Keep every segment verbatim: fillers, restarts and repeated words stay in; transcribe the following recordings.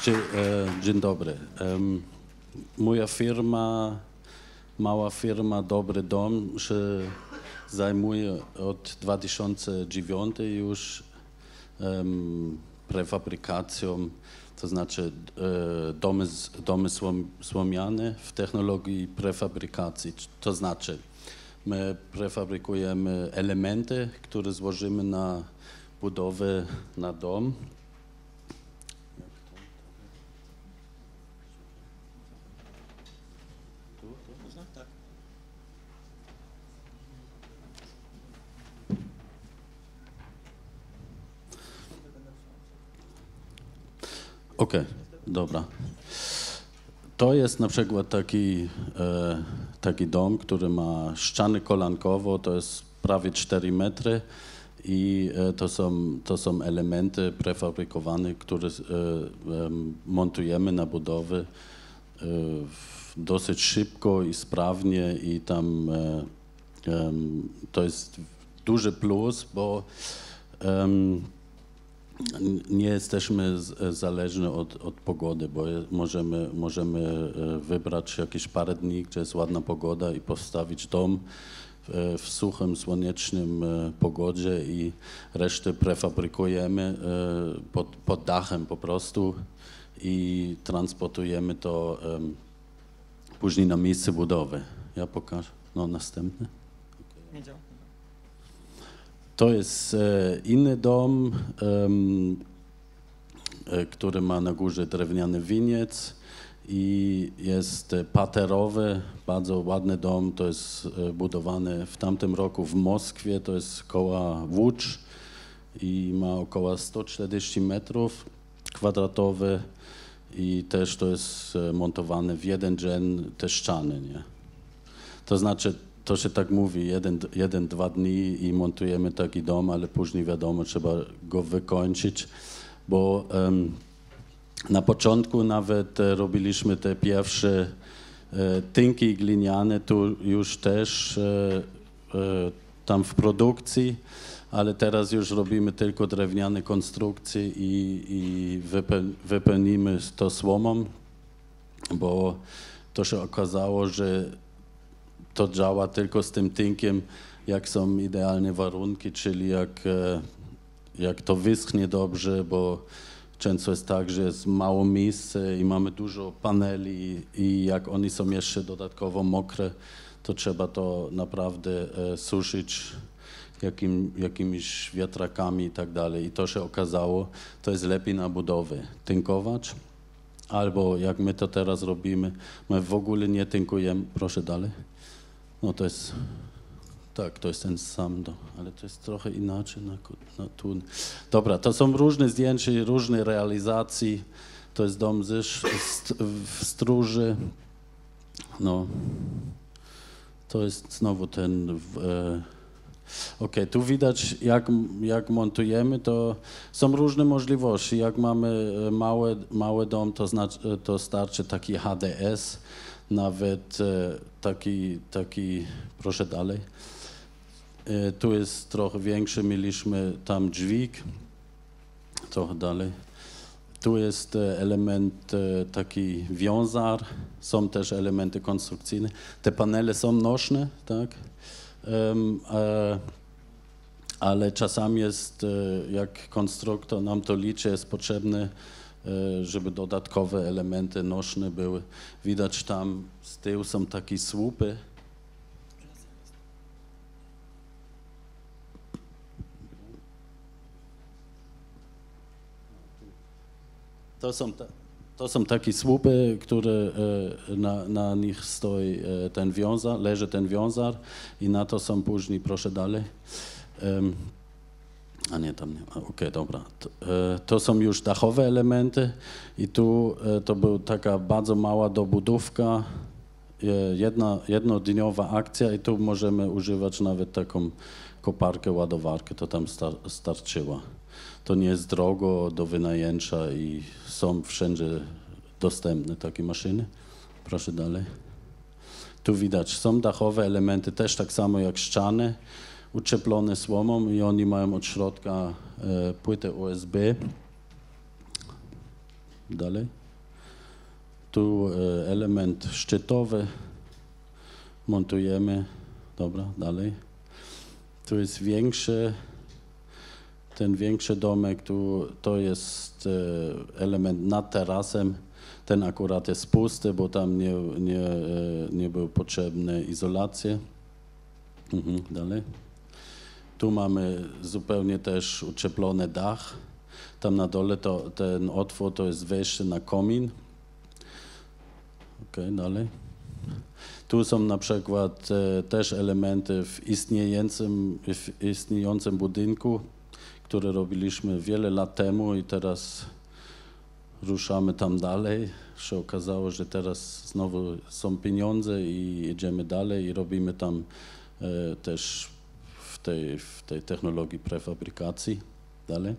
Dzień, e, dzień dobry. Um, moja firma, mała firma Dobry Dom się zajmuje od dwa tysiące dziewiątego już um, prefabrykacją, to znaczy e, domy, domy słom, słomiane w technologii prefabrykacji. To znaczy my prefabrykujemy elementy, które złożymy na budowę na dom. Okej, okay, dobra. To jest na przykład taki, e, taki dom, który ma ścianę kolankowo, to jest prawie cztery metry i e, to, są, to są elementy prefabrykowane, które e, e, montujemy na budowę e, dosyć szybko i sprawnie i tam e, e, to jest duży plus, bo e, nie jesteśmy zależni od, od pogody, bo możemy, możemy wybrać jakieś parę dni, gdzie jest ładna pogoda i postawić dom w suchym, słonecznym pogodzie i resztę prefabrykujemy pod, pod dachem po prostu i transportujemy to um, później na miejsce budowy. Ja pokażę. No, następny. Nie działa. To jest e, inny dom, e, który ma na górze drewniany winiec i jest parterowy, bardzo ładny dom. To jest e, budowany w tamtym roku w Moskwie, to jest koło Łódź i ma około sto czterdzieści metrów kwadratowych i też to jest e, montowane w jeden dzień te ściany, nie? To znaczy, to się tak mówi, jeden, jeden, dwa dni i montujemy taki dom, ale później wiadomo, trzeba go wykończyć, bo um, na początku nawet e, robiliśmy te pierwsze e, tynki gliniane, tu już też e, e, tam w produkcji, ale teraz już robimy tylko drewniane konstrukcje i, i wypeł, wypełnimy to słomą, bo to się okazało, że to działa tylko z tym tynkiem, jak są idealne warunki, czyli jak, jak to wyschnie dobrze, bo często jest tak, że jest mało miejsca i mamy dużo paneli i jak one są jeszcze dodatkowo mokre, to trzeba to naprawdę e, suszyć jakim, jakimiś wiatrakami i tak dalej. I to się okazało, to jest lepiej na budowę tynkować, albo jak my to teraz robimy, my w ogóle nie tynkujemy. Proszę dalej. No to jest, tak, to jest ten sam dom, ale to jest trochę inaczej na, na tu. Dobra, to są różne zdjęcia, różne realizacje. To jest dom ze, st, w Stróży. No, to jest znowu ten, w, e, ok, tu widać jak, jak montujemy, to są różne możliwości. Jak mamy małe, mały dom, to, znaczy, to starczy taki H D S. Nawet e, taki, taki, proszę dalej, e, tu jest trochę większy, mieliśmy tam dźwig, trochę dalej. Tu jest e, element e, taki wiązar, są też elementy konstrukcyjne. Te panele są nośne, tak, e, e, ale czasami jest, e, jak konstruktor nam to liczy, jest potrzebny, żeby dodatkowe elementy nośne były. Widać tam z tyłu są takie słupy. To są, ta, to są takie słupy, które na, na nich stoi ten wiązar, leży ten wiązar i na to są później, proszę dalej. Um, A nie, tam nie ma. Okej, okay, dobra. To, e, to są już dachowe elementy i tu e, to była taka bardzo mała dobudówka, e, jedna, jednodniowa akcja i tu możemy używać nawet taką koparkę, ładowarkę, to tam star starczyło. To nie jest drogo do wynajęcia i są wszędzie dostępne takie maszyny. Proszę dalej. Tu widać, są dachowe elementy też tak samo jak ściany, uczeplone słomą i oni mają od środka e, płytę U S B. dalej. Tu element szczytowy montujemy, dobra, dalej. Tu jest większy, ten większy domek, tu to jest element nad tarasem. Ten akurat jest pusty, bo tam nie, nie, nie był potrzebny izolację. Mhm, dalej. Tu mamy zupełnie też ucieplony dach. Tam na dole to, ten otwór to jest wejście na komin. Ok, dalej. Tu są na przykład e, też elementy w istniejącym, w istniejącym budynku, które robiliśmy wiele lat temu i teraz ruszamy tam dalej. Się okazało, że teraz znowu są pieniądze i jedziemy dalej i robimy tam e, też w tej, w tej technologii prefabrykacji dalej.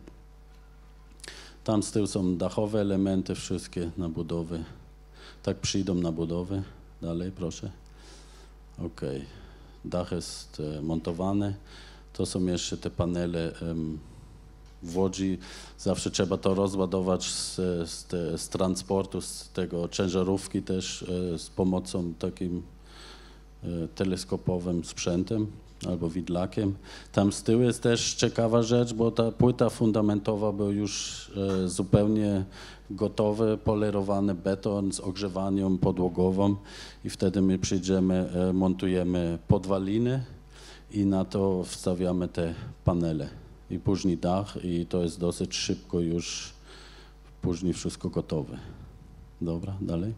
Tam z tyłu są dachowe elementy, wszystkie na budowy. Tak przyjdą na budowę. Dalej, proszę. Ok. Dach jest e, montowany. To są jeszcze te panele em, w Łodzi. Zawsze trzeba to rozładować z, z, te, z transportu, z tego ciężarówki też e, z pomocą takim e, teleskopowym sprzętem albo widlakiem. Tam z tyłu jest też ciekawa rzecz, bo ta płyta fundamentowa był już e, zupełnie gotowy, polerowany beton z ogrzewaniem podłogową i wtedy my przyjdziemy, e, montujemy podwaliny i na to wstawiamy te panele i później dach i to jest dosyć szybko już później wszystko gotowe. Dobra, dalej.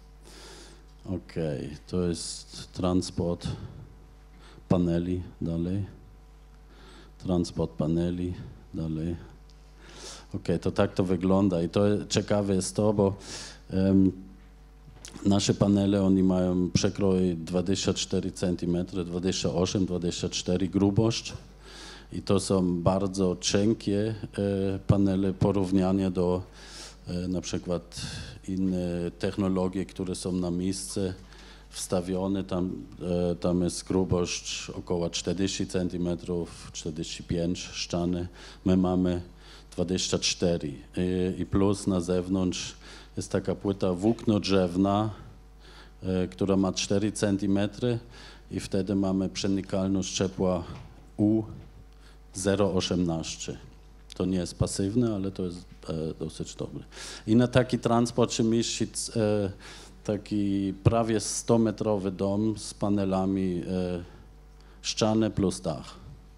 Ok, to jest transport paneli, dalej. Transport paneli, dalej. Ok, to tak to wygląda i to ciekawe jest to, bo um, nasze panele, oni mają przekrój dwadzieścia cztery centymetry, dwadzieścia osiem dwadzieścia cztery grubość i to są bardzo cienkie e, panele porównania do e, na przykład inne technologie, które są na miejsce wstawione, tam, e, tam jest grubość około czterdzieści centymetrów, czterdzieści pięć ściany, my mamy dwadzieścia cztery I, i plus na zewnątrz jest taka płyta włóknodrzewna, e, która ma cztery centymetry i wtedy mamy przenikalność ciepła U zero przecinek osiemnaście. To nie jest pasywne, ale to jest e, dosyć dobre. I na taki transport się mieści e, taki prawie sto-metrowy dom z panelami e, ściany plus dach.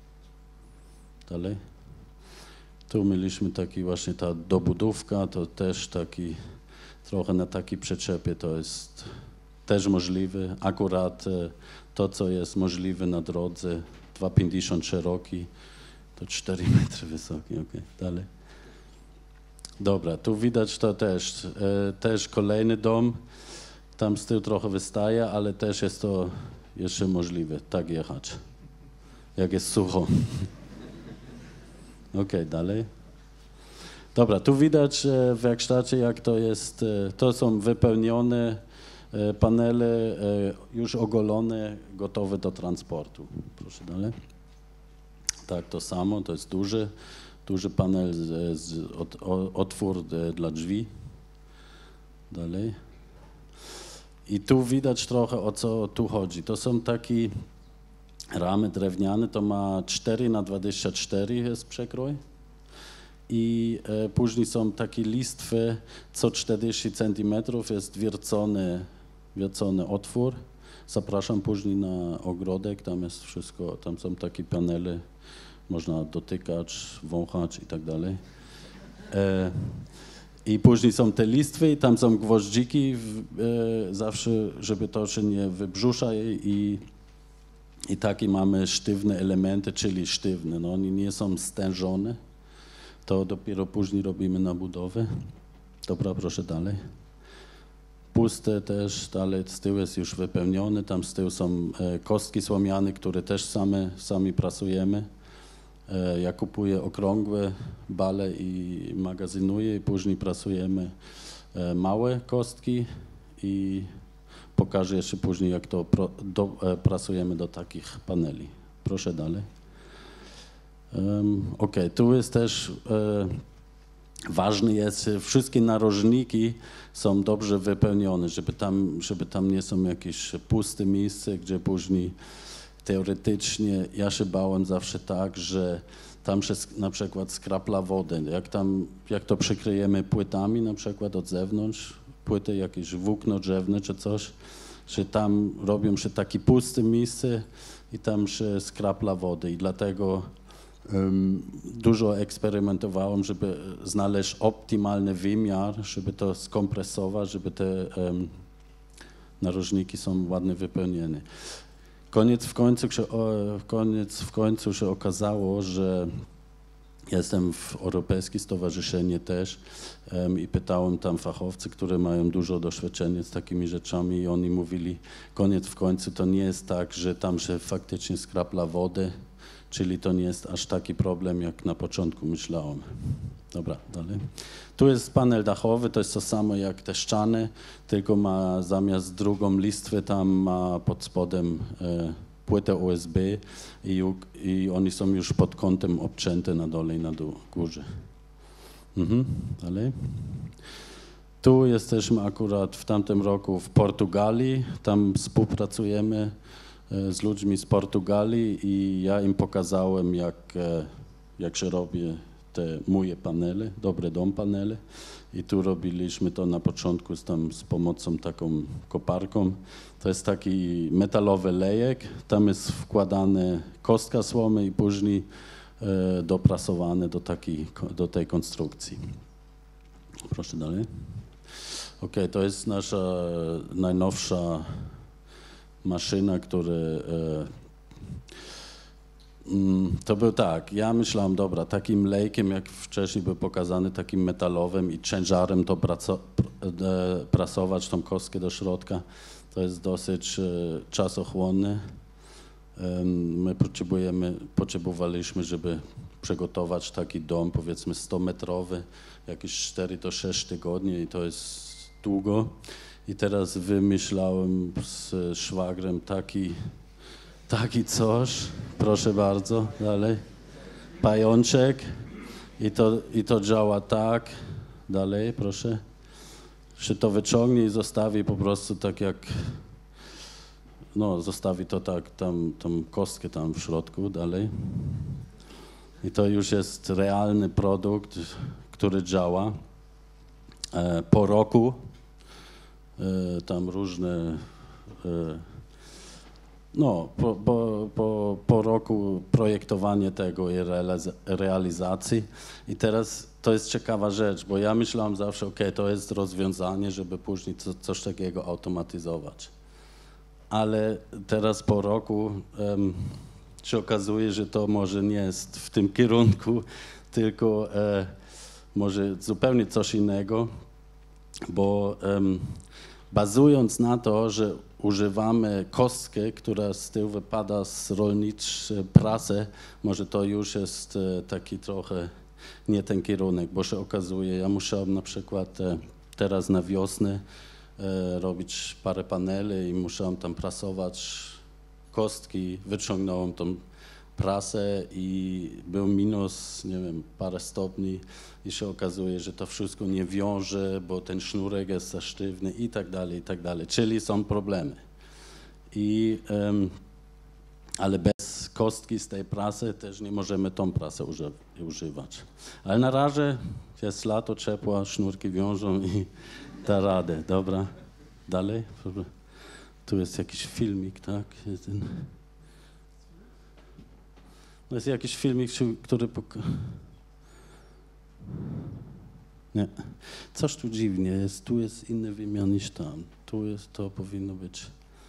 Dalej. Tu mieliśmy taki właśnie ta dobudówka, to też taki trochę na takiej przyczepie to jest też możliwe. Akurat e, to, co jest możliwe na drodze, dwa pięćdziesiąt szeroki, to cztery metry wysoki, ok, dalej. Dobra, tu widać to też, e, też kolejny dom, tam z tyłu trochę wystaje, ale też jest to jeszcze możliwe, tak jechać, jak jest sucho. Ok, dalej. Dobra, tu widać e, w warsztacie, jak to jest, e, to są wypełnione e, panele, e, już ogolone, gotowe do transportu. Proszę dalej. Tak, to samo, to jest duży, duży panel, z, z, od, o, otwór de, dla drzwi. Dalej. I tu widać trochę, o co tu chodzi. To są takie ramy drewniane, to ma cztery na dwadzieścia cztery jest przekrój. I e, później są takie listwy, co czterdzieści centymetrów jest wiercony, wiercony otwór. Zapraszam później na ogrodek, tam jest wszystko, tam są takie panele, można dotykać, wąchać i tak dalej. E, I później są te listwy i tam są gwoździki, w, e, zawsze, żeby to się nie wybrzusza i, i takie mamy sztywne elementy, czyli sztywne, no one nie są stężone. To dopiero później robimy na budowę. Dobra, proszę dalej. Puste też, dalej z tyłu jest już wypełnione. Tam z tyłu są e, kostki słomiane, które też same, sami prasujemy. E, ja kupuję okrągłe bale i magazynuję i później prasujemy e, małe kostki i pokażę jeszcze później, jak to pro, do, e, prasujemy do takich paneli. Proszę dalej. Um, ok, tu jest też e, ważne jest, wszystkie narożniki są dobrze wypełnione, żeby tam, żeby tam nie są jakieś puste miejsca, gdzie później teoretycznie ja się bałem zawsze tak, że tam się na przykład skrapla wodę. Jak, tam, jak to przykryjemy płytami na przykład od zewnątrz, płyty jakieś włókno drzewne czy coś, że tam robią się takie puste miejsce i tam się skrapla wody i dlatego um, dużo eksperymentowałem, żeby znaleźć optymalny wymiar, żeby to skompresować, żeby te um, narożniki są ładnie wypełnione. Koniec w końcu się, koniec w końcu się okazało, że jestem w Europejskim Stowarzyszeniu też um, i pytałem tam fachowcy, którzy mają dużo doświadczenia z takimi rzeczami i oni mówili, koniec w końcu to nie jest tak, że tam się faktycznie skrapla wodę, czyli to nie jest aż taki problem, jak na początku myślałem. Dobra, dalej. Tu jest panel dachowy, to jest to samo jak te ściany, tylko ma zamiast drugą listwę, tam ma pod spodem e, płytę U S B i, i oni są już pod kątem obcięte na dole i na dół, górze. Mhm, dalej. Tu jesteśmy akurat w tamtym roku w Portugalii, tam współpracujemy e, z ludźmi z Portugalii i ja im pokazałem, jak, e, jak się robi te moje panele, dobre dom panele i tu robiliśmy to na początku z, tam, z pomocą taką koparką. To jest taki metalowy lejek, tam jest wkładane kostka słomy i później e, doprasowane do, takiej, do tej konstrukcji. Proszę dalej. Ok, to jest nasza najnowsza maszyna, która e, to był tak, ja myślałem, dobra, takim lejkiem, jak wcześniej był pokazany, takim metalowym i ciężarem to praco, prasować tą kostkę do środka, to jest dosyć e, czasochłonne. E, my potrzebujemy, potrzebowaliśmy, żeby przygotować taki dom, powiedzmy sto metrowy, jakieś cztery do sześciu tygodni i to jest długo. I teraz wymyślałem z szwagrem taki Taki coś, proszę bardzo, dalej, pajączek i to, i to działa tak, dalej, proszę, się to wyciągnie i zostawi po prostu tak jak, no zostawi to tak, tam, tą kostkę tam w środku, dalej. I to już jest realny produkt, który działa. E, po roku e, tam różne e, No, po, po, po, po roku projektowania tego i realizacji i teraz to jest ciekawa rzecz, bo ja myślałem zawsze, ok, to jest rozwiązanie, żeby później co, coś takiego automatyzować. Ale teraz po roku um, się okazuje, że to może nie jest w tym kierunku, tylko e, może zupełnie coś innego, bo um, bazując na to, że używamy kostkę, która z tyłu wypada z rolniczej prasy, może to już jest taki trochę nie ten kierunek, bo się okazuje, ja musiałem na przykład teraz na wiosnę robić parę paneli i musiałem tam prasować kostki, wyciągnąłem tą prasę i był minus, nie wiem, parę stopni i się okazuje, że to wszystko nie wiąże, bo ten sznurek jest za sztywny i tak dalej, i tak dalej. Czyli są problemy. I, um, ale bez kostki z tej prasy też nie możemy tą prasę uży używać. Ale na razie jest lato, ciepło, sznurki wiążą i da radę. Dobra, dalej. Tu jest jakiś filmik, tak? Jest ten... To jest jakiś filmik, który pok... Nie. Coś tu dziwnie jest. Tu jest inny wymiar niż tam. Tu jest, to powinno być...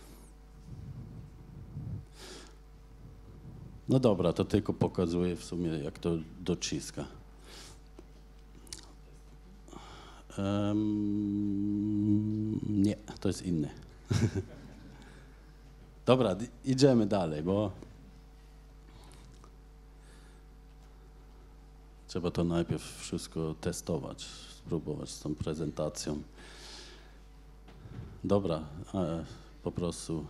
No dobra, to tylko pokazuje w sumie, jak to dociska. Um, nie, to jest inny. Dobra, idziemy dalej, bo... Trzeba to najpierw wszystko testować, spróbować z tą prezentacją. Dobra, po prostu.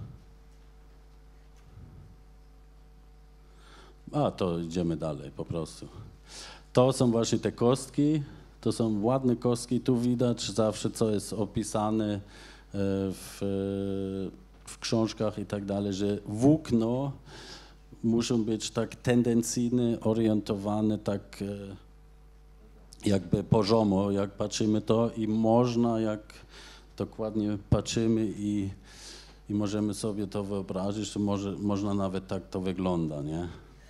A, to idziemy dalej, po prostu. To są właśnie te kostki, To są ładne kostki, tu widać zawsze, co jest opisane w, w książkach i tak dalej, że włókno muszą być tak tendencyjnie orientowane, tak jakby poziomo, jak patrzymy to i można, jak dokładnie patrzymy i, i możemy sobie to wyobrazić, że może, można nawet tak to wygląda, nie?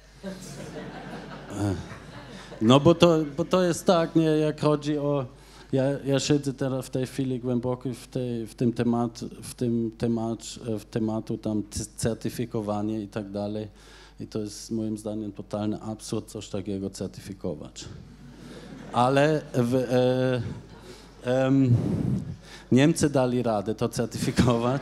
No bo to, bo to jest tak, nie, jak chodzi o... Ja, ja siedzę teraz w tej chwili głęboko w, tej, w tym temat, w tym temat, w tematu tam certyfikowanie i tak dalej. I to jest moim zdaniem totalny absurd coś takiego certyfikować. Ale w, e, e, Niemcy dali radę to certyfikować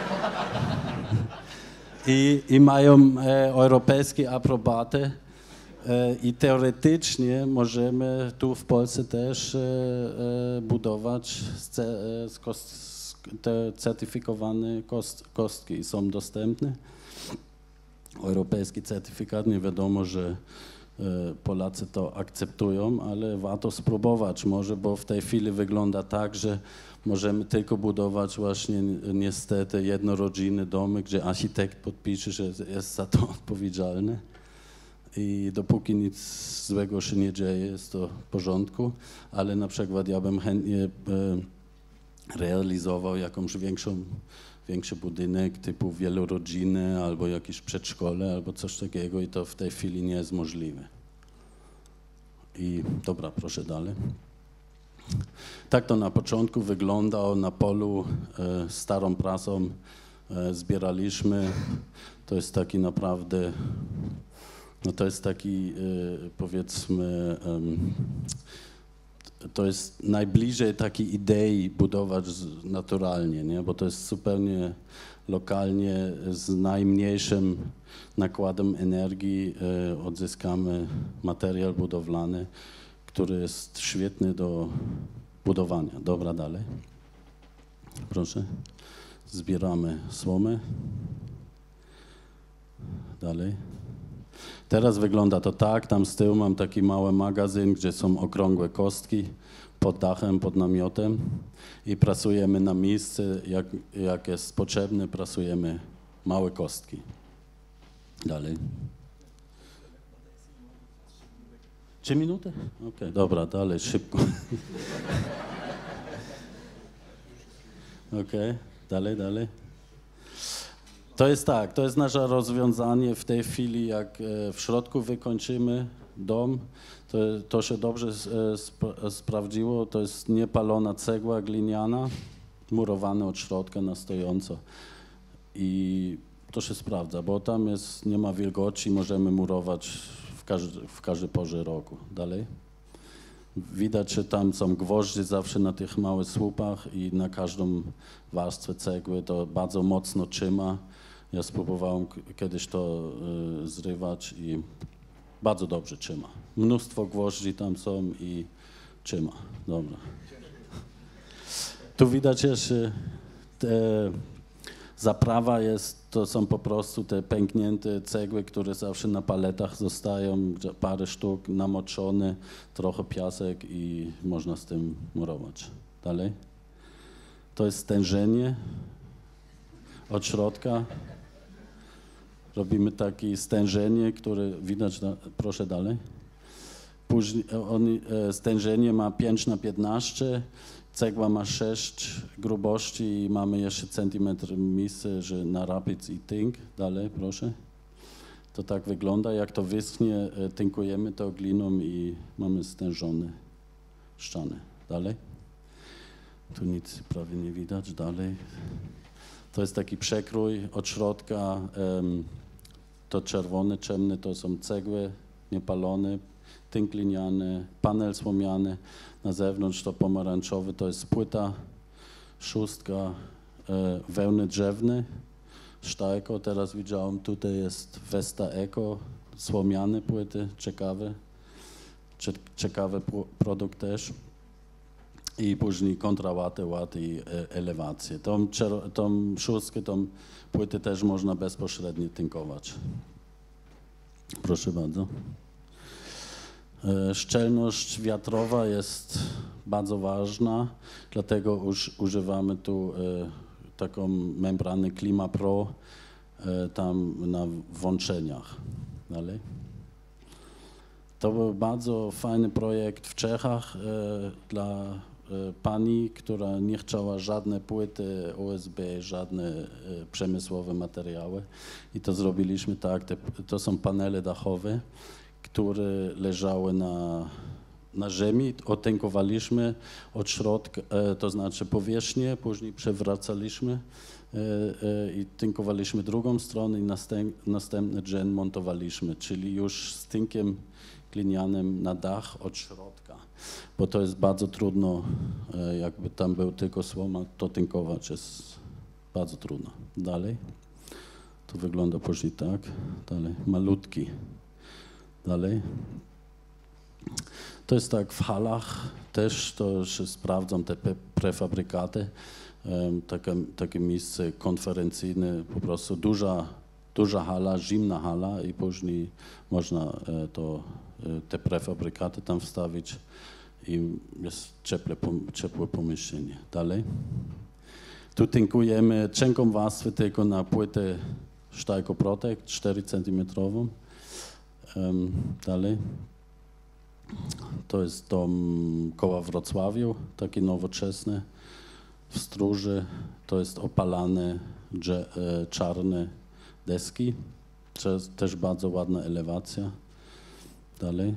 i, i mają e, europejskie aprobaty. I teoretycznie możemy tu w Polsce też e, e, budować ce, e, kost, te certyfikowane kost, kostki. Są dostępne. Europejski certyfikat, nie wiadomo, że e, Polacy to akceptują, ale warto spróbować może, bo w tej chwili wygląda tak, że możemy tylko budować właśnie niestety jednorodzinny domy, gdzie architekt podpisze, że jest za to odpowiedzialny. I dopóki nic złego się nie dzieje, jest to w porządku, ale na przykład ja bym chętnie e, realizował jakąś większą, większy budynek typu wielorodzinny albo jakieś przedszkole albo coś takiego i to w tej chwili nie jest możliwe. I dobra, proszę dalej. Tak to na początku wyglądało na polu e, starą prasą e, zbieraliśmy. To jest taki naprawdę... No to jest taki, powiedzmy, to jest najbliżej takiej idei budować naturalnie, nie? Bo to jest zupełnie lokalnie, z najmniejszym nakładem energii odzyskamy materiał budowlany, który jest świetny do budowania. Dobra, dalej. Proszę. Zbieramy słomę. Dalej. Teraz wygląda to tak, tam z tyłu mam taki mały magazyn, gdzie są okrągłe kostki pod dachem, pod namiotem i prasujemy na miejsce, jak, jak jest potrzebne, prasujemy małe kostki. Dalej. Trzy minuty? Okej, okay, dobra, dalej, szybko. Okej, okay, dalej, dalej. To jest tak, to jest nasze rozwiązanie w tej chwili, jak w środku wykończymy dom, to, to się dobrze spra sprawdziło, to jest niepalona cegła gliniana, murowana od środka na stojąco i to się sprawdza, bo tam jest, nie ma wilgoci, możemy murować w, każdy, w każdej porze roku. Dalej. Widać, że tam są gwoździe zawsze na tych małych słupach i na każdą warstwę cegły to bardzo mocno trzyma. Ja spróbowałem kiedyś to y, zrywać i bardzo dobrze trzyma. Mnóstwo gwoździ tam są i trzyma. Dobra. Tu widać jeszcze te, zaprawa jest, to są po prostu te pęknięte cegły, które zawsze na paletach zostają, parę sztuk namoczone, trochę piasek i można z tym murować. Dalej. To jest stężenie od środka. Robimy takie stężenie, które widać, na, proszę dalej. Później on, stężenie ma pięć na piętnaście, cegła ma sześć grubości i mamy jeszcze centymetr miejsca, że na rapiec i tynk. Dalej, proszę. To tak wygląda. Jak to wyschnie, tynkujemy to gliną i mamy stężone ściany. Dalej. Tu nic prawie nie widać. Dalej. To jest taki przekrój od środka. Um, to czerwone, ciemne to są cegły niepalone, tynk gliniany, panel słomiany. Na zewnątrz to pomarańczowy, to jest płyta, szóstka, e, wełny drzewne, sztajko. Teraz widziałem, tutaj jest Vesta Eco, słomiane płyty, ciekawe, ciekawy produkt też. I później kontrałaty, łaty i elewacje. Tą, tą szóstkę, tą płytę też można bezpośrednio tynkować. Proszę bardzo. Szczelność wiatrowa jest bardzo ważna, dlatego uż, używamy tu taką membranę Klima-Pro tam na włączeniach. Dalej. To był bardzo fajny projekt w Czechach e, dla e, pani, która nie chciała żadne płyty U S B, żadne e, przemysłowe materiały. I to zrobiliśmy tak, te, to są panele dachowe, które leżały na, na ziemi, otynkowaliśmy od środka, e, to znaczy powierzchnię, później przewracaliśmy e, e, i tynkowaliśmy drugą stronę i następ, następny dzień montowaliśmy, czyli już z tynkiem glinianym na dach od środka, bo to jest bardzo trudno, jakby tam był tylko słoma, to tynkować jest bardzo trudno. Dalej, to wygląda później tak, dalej, malutki, dalej. To jest tak w halach, też to się sprawdzą te prefabrykaty, takie, takie miejsce konferencyjne, po prostu duża, duża hala, zimna hala i później można to te prefabrykaty tam wstawić i jest ciepłe, ciepłe pomieszczenie. Dalej. Tu tynkujemy cienką warstwę tylko na płytę Steico Protect, cztery centymetry. Um, dalej. To jest dom koło Wrocławiu, taki nowoczesny. W Stróży to jest opalane czarne deski. To jest też bardzo ładna elewacja. Dalej.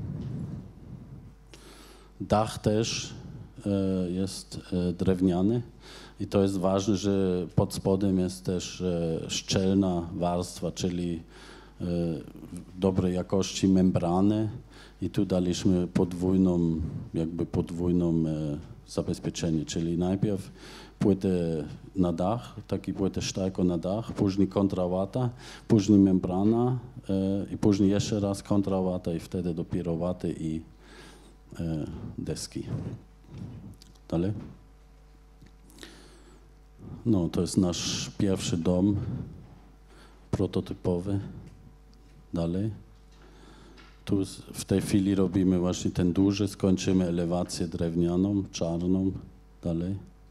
Dach też e, jest e, drewniany i to jest ważne, że pod spodem jest też e, szczelna warstwa, czyli e, dobrej jakości membrany i tu daliśmy podwójną, jakby podwójną e, zabezpieczenie, czyli najpierw płytę na dach, taki płytę Steico na dach, później kontrawata, później membrana e, i później jeszcze raz kontrawata i wtedy dopiero waty i e, deski. Dalej. No, to jest nasz pierwszy dom prototypowy. Dalej. Tu w tej chwili robimy właśnie ten duży, skończymy elewację drewnianą, czarną. Dalej.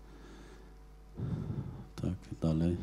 Tak, dalej.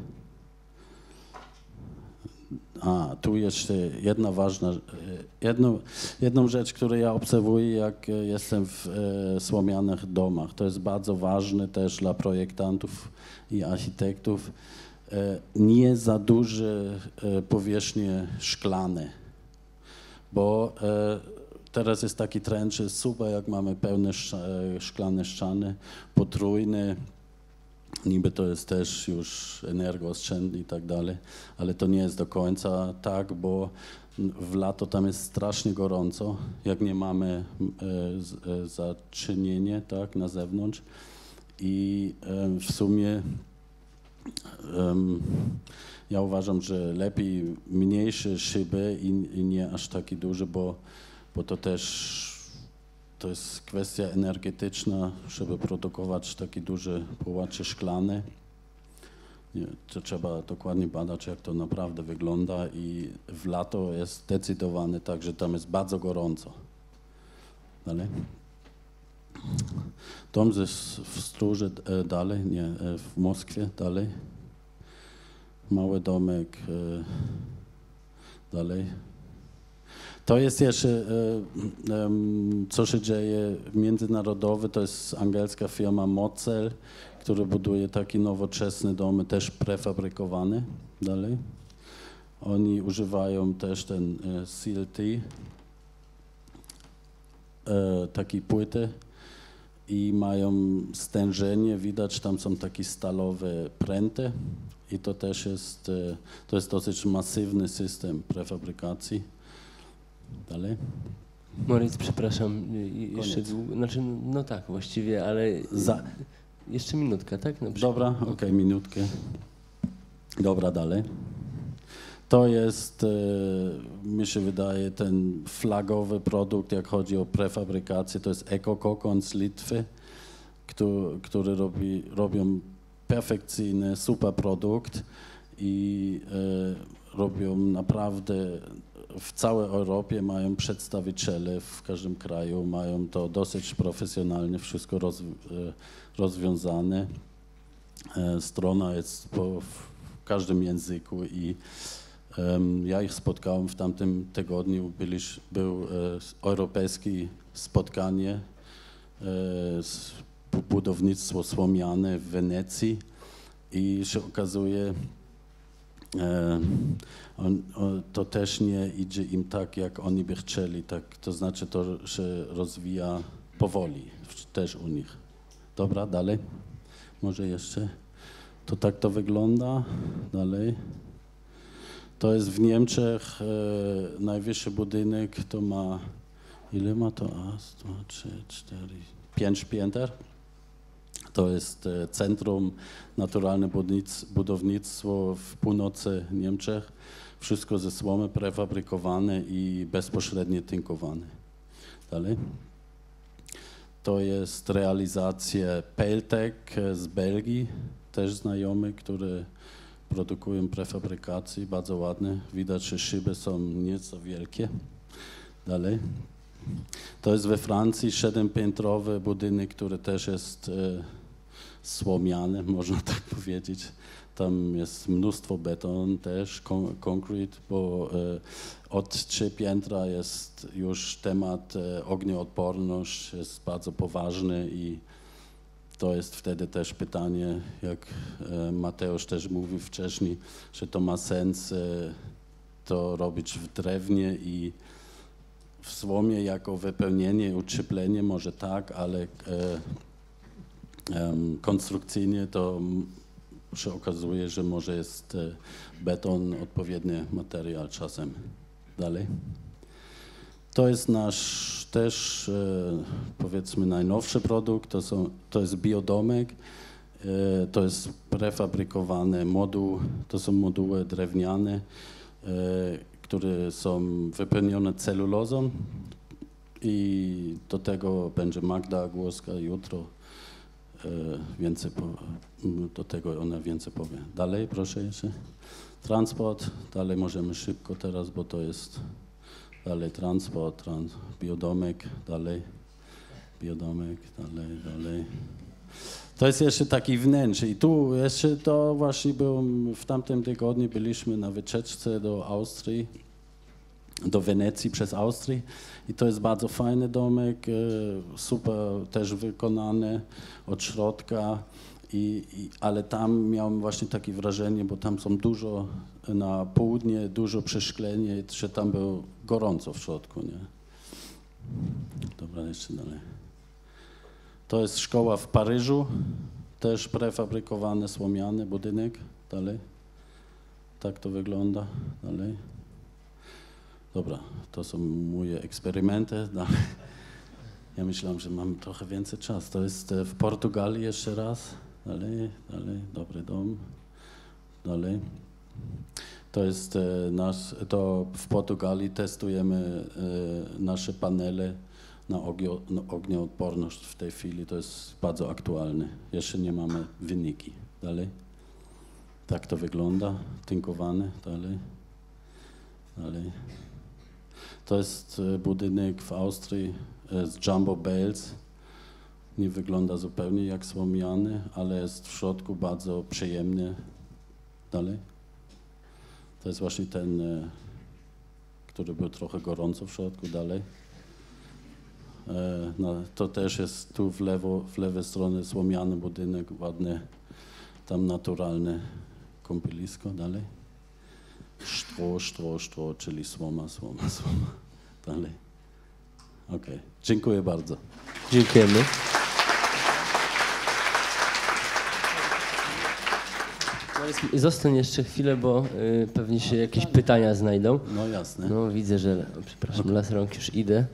A, tu jeszcze jedna ważna, jedną, jedną rzecz, którą ja obserwuję, jak jestem w e, słomianych domach. To jest bardzo ważne też dla projektantów i architektów. E, nie za duże e, powierzchnie szklane, bo e, teraz jest taki trend, że super, jak mamy pełne szklane ściany, potrójne. Niby to jest też już energooszczędny i tak dalej, ale to nie jest do końca tak, bo w lato tam jest strasznie gorąco, jak nie mamy e, e, zaczynienie tak, na zewnątrz i e, w sumie e, ja uważam, że lepiej mniejsze szyby i, i nie aż takie duże, bo, bo to też to jest kwestia energetyczna, żeby produkować takie duże połacie szklane. Nie, to trzeba dokładnie badać, jak to naprawdę wygląda i w lato jest zdecydowane tak, że tam jest bardzo gorąco. Dalej. Dom ze w Stróży e, dalej, nie, e, w Moskwie dalej. Mały domek e, dalej. To jest jeszcze, co się dzieje międzynarodowe, to jest angielska firma Mocel, która buduje takie nowoczesne domy, też prefabrykowane dalej. Oni używają też ten C L T, takiej płyty i mają stężenie, widać, tam są takie stalowe pręty i to też jest, to jest dosyć masywny system prefabrykacji. Dalej. Moritz, przepraszam, jeszcze długo, znaczy, no tak, właściwie, ale Za... jeszcze minutka, tak? Dobra, okej, okay, minutkę. Dobra, dalej. To jest, mi się wydaje, ten flagowy produkt, jak chodzi o prefabrykację, to jest EcoCocon z Litwy, który, który robi, robią perfekcyjny, super produkt i robią naprawdę, w całej Europie mają przedstawiciele w każdym kraju, mają to dosyć profesjonalnie wszystko roz, rozwiązane. Strona jest po, w każdym języku i um, ja ich spotkałem w tamtym tygodniu, byliś, był e, europejskie spotkanie, e, z, budownictwo słomiane w Wenecji i się okazuje, e, on, on, to też nie idzie im tak, jak oni by chcieli, tak, to znaczy to się rozwija powoli też u nich. Dobra, dalej. Może jeszcze? To tak to wygląda. Dalej. To jest w Niemczech e, najwyższy budynek, to ma, ile ma to? Raz, dwa, trzy, cztery, pięć pięter. To jest e, Centrum Naturalne Budownictwo w północy Niemczech. Wszystko ze słomy prefabrykowane i bezpośrednio tynkowane. Dalej. To jest realizacja Peltek z Belgii, też znajomy, który produkują prefabrykacje, bardzo ładne. Widać, że szyby są nieco wielkie. Dalej. To jest we Francji siedempiętrowy budynek, który też jest e, słomiany, można tak powiedzieć. Tam jest mnóstwo beton też, kon concrete, bo e, od trzy piętra jest już temat e, ognioodporność, jest bardzo poważny i to jest wtedy też pytanie, jak e, Mateusz też mówił wcześniej, że to ma sens e, to robić w drewnie i w słomie jako wypełnienie, ucieplenie może tak, ale e, e, konstrukcyjnie to się okazuje, że może jest e, beton odpowiedni materiał czasem. Dalej. To jest nasz też, e, powiedzmy, najnowszy produkt, to, są, to jest biodomek, e, to jest prefabrykowany moduł, to są moduły drewniane, e, które są wypełnione celulozą i do tego będzie Magda Głoska jutro e, więcej, po, do tego ona więcej powie. Dalej, proszę jeszcze. Transport, dalej możemy szybko teraz, bo to jest dalej transport, trans, biodomek, dalej, biodomek, dalej, dalej. To jest jeszcze taki wnętrze i tu jeszcze to właśnie byłem, w tamtym tygodniu byliśmy na wycieczce do Austrii, do Wenecji przez Austrię i to jest bardzo fajny domek, super też wykonany od środka. I, i, ale tam miałem właśnie takie wrażenie, bo tam są dużo, na południe dużo przeszklenie, że tam było gorąco w środku, nie? Dobra, jeszcze dalej. To jest szkoła w Paryżu, też prefabrykowany słomiany budynek, dalej. Tak to wygląda, dalej. Dobra, to są moje eksperymenty, dalej. Ja myślałem, że mam trochę więcej czasu. To jest w Portugalii jeszcze raz. Dalej, dalej, dobry dom, dalej. To jest e, nasz, to w Portugalii testujemy e, nasze panele na, ogio, na ognioodporność w tej chwili, to jest bardzo aktualne. Jeszcze nie mamy wyniki. Dalej. Tak to wygląda, tynkowane, dalej, dalej. To jest e, budynek w Austrii e, z Jumbo Bales. Nie wygląda zupełnie jak słomiany, ale jest w środku bardzo przyjemny. Dalej. To jest właśnie ten, e, który był trochę gorąco w środku. Dalej. E, no, to też jest tu w lewo, w lewej stronie słomiany budynek, ładny, tam naturalne kąpielisko. Dalej. Sztro, sztro, sztro, czyli słoma, słoma, słoma. Dalej. Okej. Okay. Dziękuję bardzo. Dziękujemy. Zostań jeszcze chwilę, bo y, pewnie się jakieś pytania znajdą. No jasne. No widzę, że, o, przepraszam, las rąk, już idę.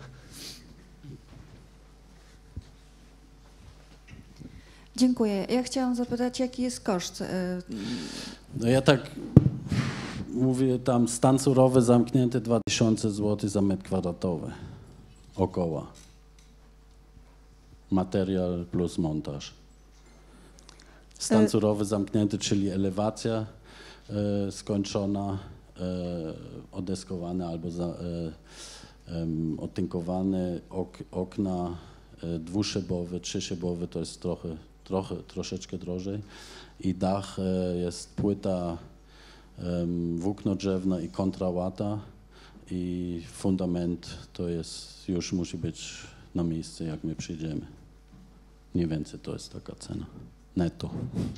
Dziękuję. Ja chciałam zapytać, jaki jest koszt? No ja tak mówię, tam stan surowy zamknięty dwa tysiące złotych za metr kwadratowy. Około. Materiał plus montaż. Stan surowy zamknięty, czyli elewacja e, skończona, odeskowane albo za, otynkowane ok, okna dwuszybowe, trzyszybowe, to jest trochę, trochę, troszeczkę drożej. I dach jest płyta włókno drzewna i kontrałata i fundament to jest, już musi być na miejscu, jak my przyjdziemy. Mniej więcej to jest taka cena netto.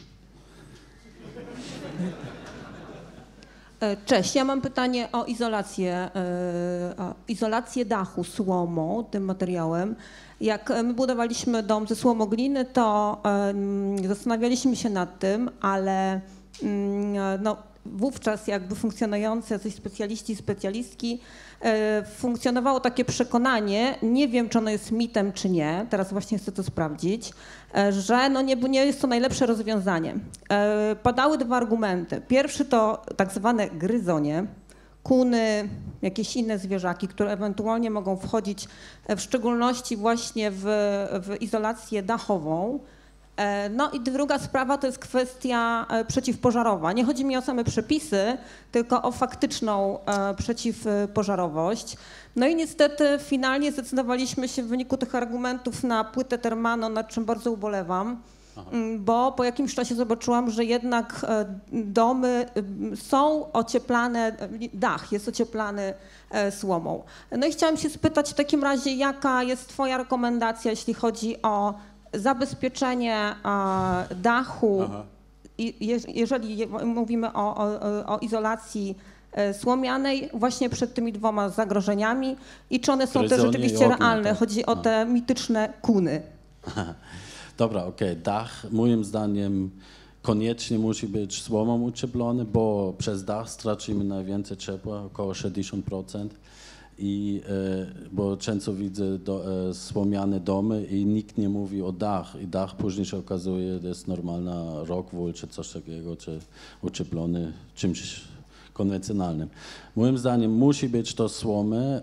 Cześć, ja mam pytanie o izolację, o izolację dachu słomą, tym materiałem. Jak my budowaliśmy dom ze słomogliny, to zastanawialiśmy się nad tym, ale no, wówczas jakby funkcjonujący jacyś specjaliści i specjalistki funkcjonowało takie przekonanie, nie wiem czy ono jest mitem czy nie, teraz właśnie chcę to sprawdzić, że no nie, nie jest to najlepsze rozwiązanie. Padały dwa argumenty. Pierwszy to tak zwane gryzonie, kuny, jakieś inne zwierzaki, które ewentualnie mogą wchodzić w szczególności właśnie w, w izolację dachową. No i druga sprawa to jest kwestia przeciwpożarowa. Nie chodzi mi o same przepisy, tylko o faktyczną przeciwpożarowość. No i niestety finalnie zdecydowaliśmy się w wyniku tych argumentów na płytę termalną, nad czym bardzo ubolewam. Aha. Bo po jakimś czasie zobaczyłam, że jednak domy są ocieplane, dach jest ocieplany słomą. No i chciałam się spytać w takim razie, jaka jest twoja rekomendacja, jeśli chodzi o zabezpieczenie dachu, i jeżeli mówimy o, o, o izolacji słomianej, właśnie przed tymi dwoma zagrożeniami i czy one są te rzeczywiście realne? Chodzi o te mityczne kuny. Dobra, okej. Okay. Dach moim zdaniem koniecznie musi być słomą ucieplony, bo przez dach stracimy najwięcej ciepła, około sześćdziesiąt procent. I, bo często widzę do, e, słomiane domy i nikt nie mówi o dach. I dach później się okazuje, że jest normalna rockwool czy coś takiego, czy ucieplony czymś konwencjonalnym. Moim zdaniem musi być to słomy.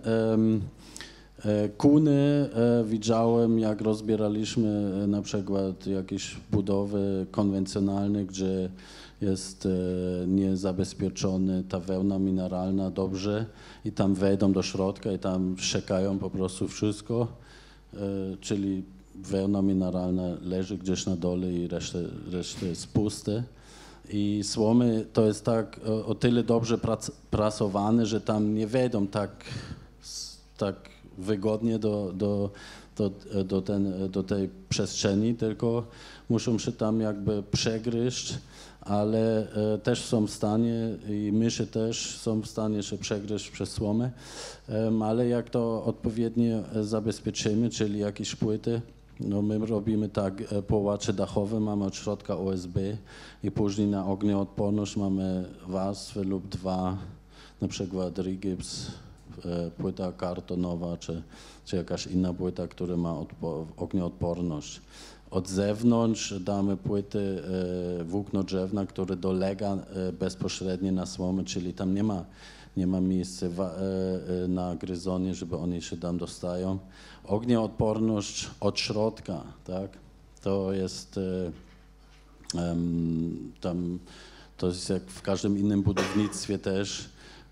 Kuny widziałem, jak rozbieraliśmy na przykład jakieś budowy konwencjonalne, gdzie jest niezabezpieczony ta wełna mineralna dobrze i tam wejdą do środka i tam szczekają po prostu wszystko, czyli wełna mineralna leży gdzieś na dole i resztę, resztę jest puste. I słomy to jest tak o tyle dobrze prasowane, że tam nie wejdą tak, tak wygodnie do, do, do, do, ten, do tej przestrzeni, tylko muszą się tam jakby przegryźć, ale e, też są w stanie i myszy też są w stanie się przegryźć przez słomę, e, ale jak to odpowiednio zabezpieczymy, czyli jakieś płyty, no my robimy tak, e, połacze dachowe mamy od środka O S B i później na ognioodporność mamy warstwę lub dwa, na przykład Rigips, e, płyta kartonowa czy, czy jakaś inna płyta, która ma odpo- ognioodporność. Od zewnątrz damy płyty e, włókno drzewna, które dolega e, bezpośrednio na słomę, czyli tam nie ma, nie ma miejsca wa, e, na gryzonie, żeby oni się tam dostają. Ognioodporność od środka, tak? To jest e, um, tam, to jest jak w każdym innym budownictwie też.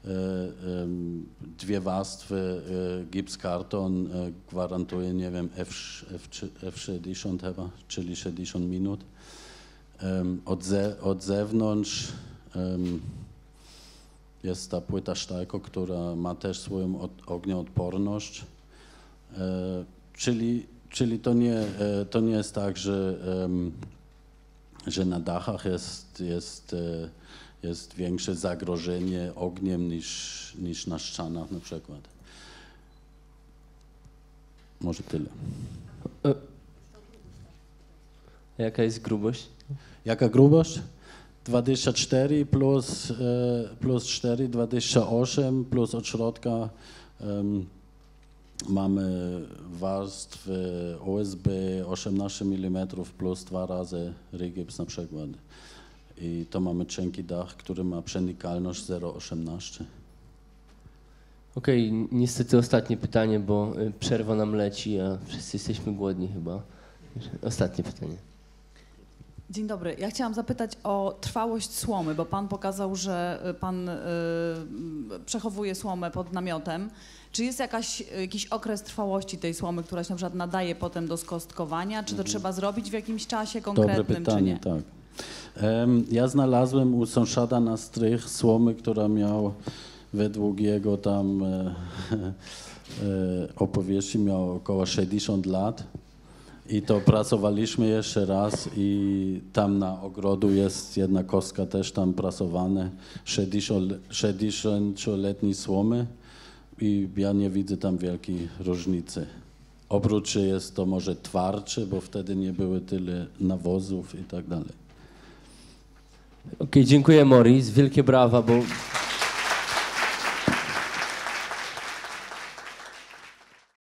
Dwie warstwy, gips karton gwarantuje, nie wiem, F sześćdziesiąt chyba, czyli sześćdziesiąt minut. Od, ze, od zewnątrz jest ta płyta sztajko, która ma też swoją od, ognioodporność. Czyli, czyli to, nie, to nie jest tak, że, że na dachach jest, jest jest większe zagrożenie ogniem niż, niż na ścianach na przykład. Może tyle. A jaka jest grubość? Jaka grubość? dwadzieścia cztery plus, plus cztery, dwadzieścia osiem, plus od środka um, mamy warstwę O S B osiemnaście milimetrów plus dwa razy Rigips na przykład. I to mamy cienki dach, który ma przenikalność zero przecinek osiemnaście. Okej, okay, niestety ostatnie pytanie, bo przerwa nam leci, a wszyscy jesteśmy głodni chyba. Ostatnie pytanie. Dzień dobry. Ja chciałam zapytać o trwałość słomy, bo pan pokazał, że pan y, przechowuje słomę pod namiotem. Czy jest jakaś, jakiś okres trwałości tej słomy, która się na przykład nadaje potem do skostkowania? Czy to mhm. trzeba zrobić w jakimś czasie konkretnym, Dobre pytanie, czy nie? tak. Um, ja znalazłem u sąsiada na strych słomy, która miał według jego tam e, e, opowieści miał około sześćdziesiąt lat. I to pracowaliśmy jeszcze raz i tam na ogrodu jest jedna kostka też tam prasowane, sześćdziesięcioletniej słomy i ja nie widzę tam wielkiej różnicy. Oprócz, że jest to może twardsze, bo wtedy nie było tyle nawozów i tak dalej. Okej, okay, dziękuję Maurice, wielkie brawa, bo